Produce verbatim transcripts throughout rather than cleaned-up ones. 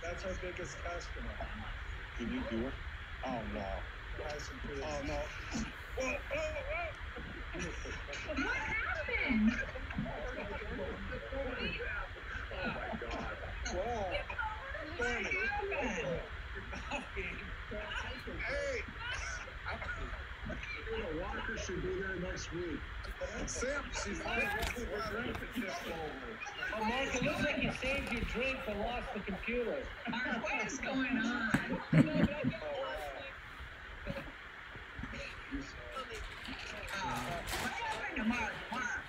That's our biggest customer. Can you do it? Oh no. Nice and pretty. Oh no. Whoa, whoa, whoa. What happened? Oh my God. Wow. Stormy. Hey. The Walker should be there next week. Sam, she's Oh, Mark, it looks like you saved your drink but lost the computer. Mark, what is going on? Oh, what happened to Mark? Mark.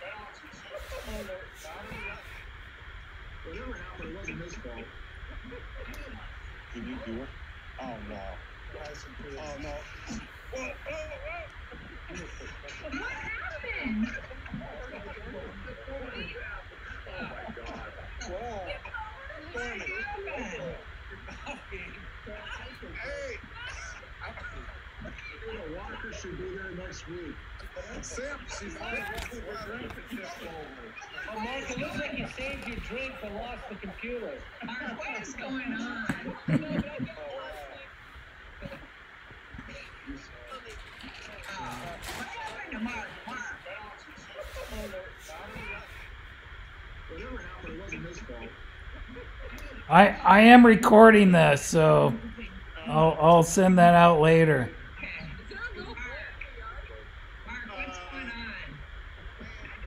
Whatever happened, it wasn't his fault. Can you do it? Oh no. Nice and pretty. Oh no. Whoa, whoa, whoa. What happened? Oh my God. Wow. Stormy. Hey. The Walker should be there next week. Sam, she's Oh, Mark, it looks like you saved your drink but lost the computer. Mark, what is going on? Oh, what happened to Mark? Mark. Whatever happened, it wasn't his fault. I I am recording this, so I'll I'll send that out later.